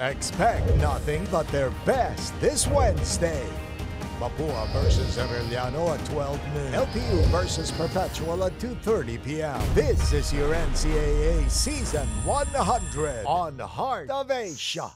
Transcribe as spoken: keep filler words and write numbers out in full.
Expect nothing but their best this Wednesday. Mapua versus Arellano at twelve noon. L P U versus Perpetual at two thirty p m This is your N C A A Season one hundred on Heart of Asia.